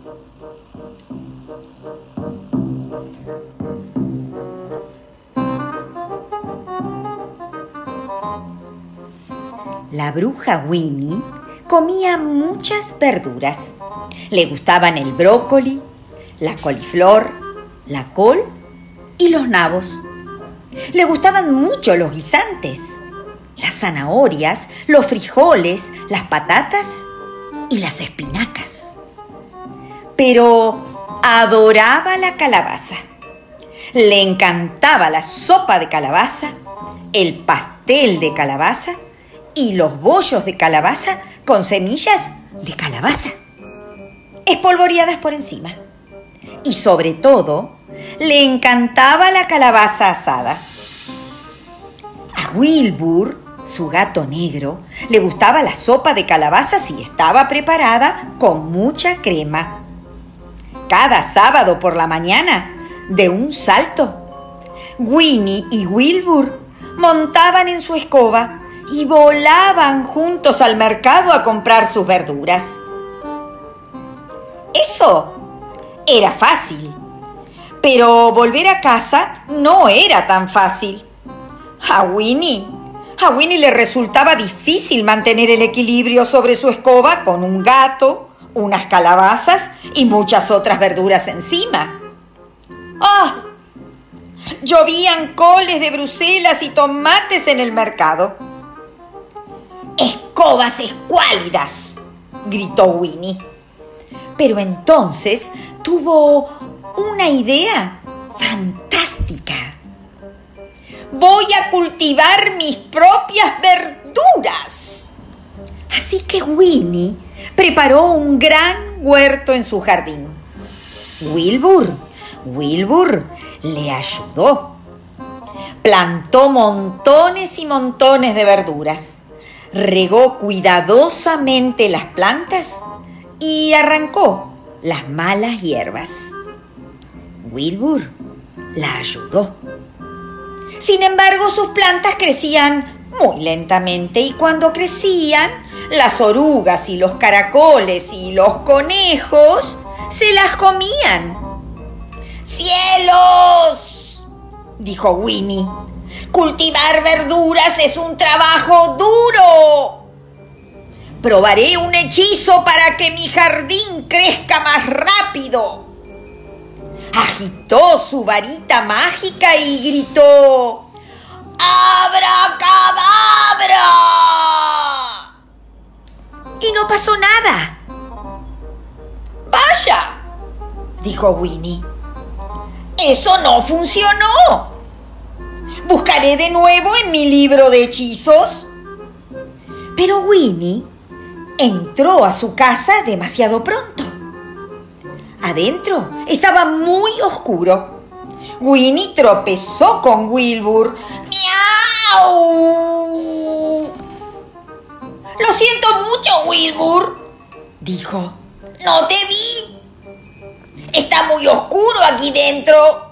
La bruja Winnie comía muchas verduras. Le gustaban el brócoli, la coliflor, la col y los nabos. Le gustaban mucho los guisantes, las zanahorias, los frijoles, las patatas y las espinacas. Pero adoraba la calabaza. Le encantaba la sopa de calabaza, el pastel de calabaza y los bollos de calabaza con semillas de calabaza espolvoreadas por encima. Y sobre todo, le encantaba la calabaza asada. A Wilbur, su gato negro, le gustaba la sopa de calabaza si estaba preparada con mucha crema. Cada sábado por la mañana, de un salto, Winnie y Wilbur montaban en su escoba y volaban juntos al mercado a comprar sus verduras. Eso era fácil, pero volver a casa no era tan fácil. A Winnie le resultaba difícil mantener el equilibrio sobre su escoba con un gato, unas calabazas y muchas otras verduras encima. ¡Ah! Llovían coles de Bruselas y tomates en el mercado. ¡Escobas escuálidas!, gritó Winnie. Pero entonces tuvo una idea fantástica. Voy a cultivar mis propias verduras. Así que Winnie preparó un gran huerto en su jardín. Wilbur le ayudó. Plantó montones y montones de verduras. Regó cuidadosamente las plantas y arrancó las malas hierbas. Wilbur la ayudó. Sin embargo, sus plantas crecían muy lentamente y cuando crecían, las orugas y los caracoles y los conejos se las comían. ¡Cielos!, dijo Winnie. Cultivar verduras es un trabajo duro. Probaré un hechizo para que mi jardín crezca más rápido. Agitó su varita mágica y gritó: ¡Abracadabra! Y no pasó nada. ¡Vaya!, dijo Winnie. ¡Eso no funcionó! Buscaré de nuevo en mi libro de hechizos. Pero Winnie entró a su casa demasiado pronto. Adentro estaba muy oscuro. Winnie tropezó con Wilbur. ¡Miau! Lo siento mucho, Wilbur, dijo. No te vi. Está muy oscuro aquí dentro.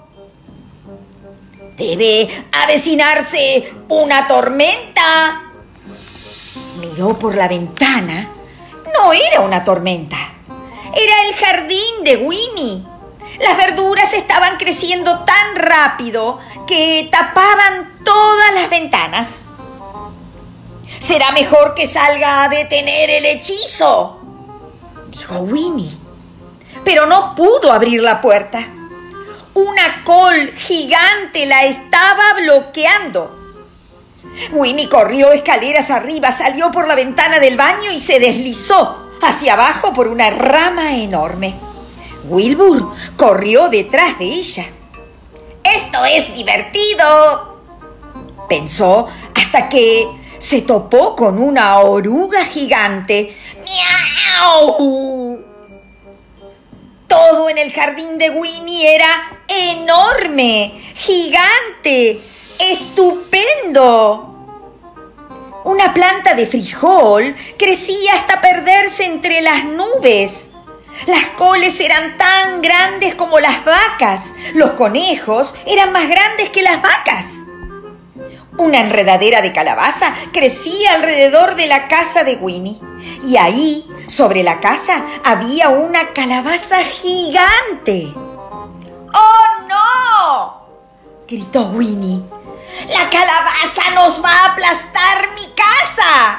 Debe avecinarse una tormenta. Miró por la ventana. No era una tormenta. Era el jardín de Winnie. Las verduras estaban creciendo tan rápido que tapaban todas las ventanas. Será mejor que salga a detener el hechizo, dijo Winnie. Pero no pudo abrir la puerta. Una col gigante la estaba bloqueando. Winnie corrió escaleras arriba, salió por la ventana del baño y se deslizó hacia abajo por una rama enorme. Wilbur corrió detrás de ella. «¡Esto es divertido!», pensó, hasta que se topó con una oruga gigante. ¡Miau! Todo en el jardín de Winnie era enorme, gigante, estupendo. Una planta de frijol crecía hasta perderse entre las nubes. Las coles eran tan grandes como las vacas. Los conejos eran más grandes que las vacas. Una enredadera de calabaza crecía alrededor de la casa de Winnie. Y ahí, sobre la casa, había una calabaza gigante. ¡Oh, no!, gritó Winnie. ¡La calabaza nos va a aplastar mi casa!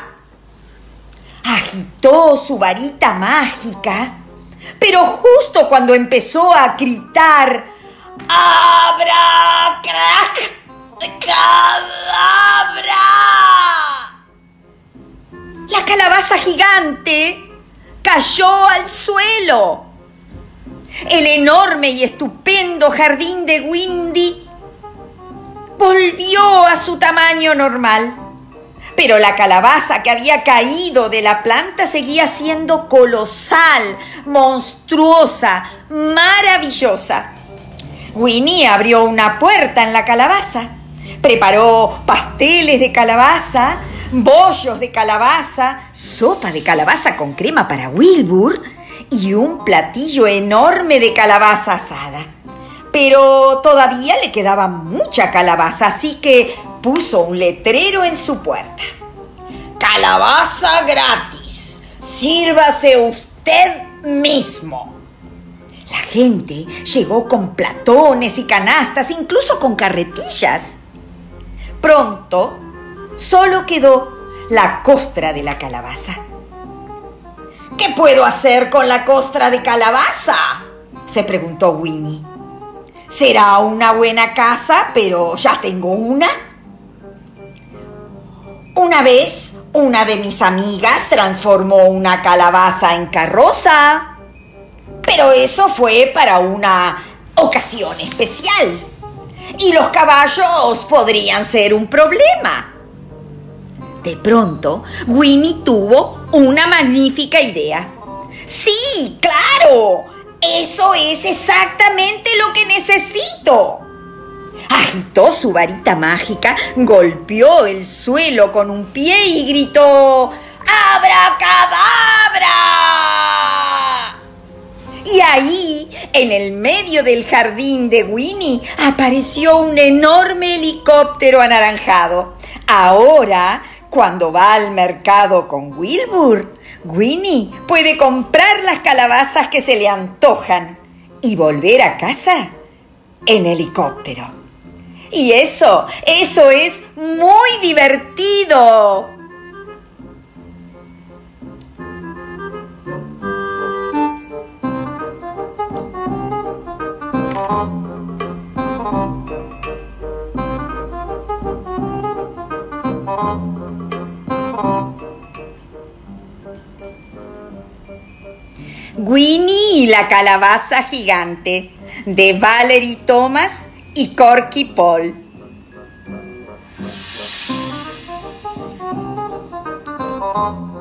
Agitó su varita mágica, pero justo cuando empezó a gritar ¡Abra, crack, cadabra!, la calabaza gigante cayó al suelo. El enorme y estupendo jardín de Winnie volvió a su tamaño normal. Pero la calabaza que había caído de la planta seguía siendo colosal, monstruosa, maravillosa. Winnie abrió una puerta en la calabaza, preparó pasteles de calabaza, bollos de calabaza, sopa de calabaza con crema para Wilbur y un platillo enorme de calabaza asada. Pero todavía le quedaba mucha calabaza, así que puso un letrero en su puerta. ¡Calabaza gratis! ¡Sírvase usted mismo! La gente llegó con platones y canastas, incluso con carretillas. Pronto, solo quedó la costra de la calabaza. ¿Qué puedo hacer con la costra de calabaza?, se preguntó Winnie. Será una buena casa, pero ya tengo una. Una vez, una de mis amigas transformó una calabaza en carroza, pero eso fue para una ocasión especial. Y los caballos podrían ser un problema. De pronto, Winnie tuvo una magnífica idea. ¡Sí, claro! ¡Eso es exactamente lo que necesito! Agitó su varita mágica, golpeó el suelo con un pie y gritó ¡Abracadabra! Y ahí, en el medio del jardín de Winnie, apareció un enorme helicóptero anaranjado. Ahora, cuando va al mercado con Wilbur, Winnie puede comprar las calabazas que se le antojan y volver a casa en helicóptero. Y eso es muy divertido. Winnie y la calabaza gigante, de Valerie Thomas y Corky Paul.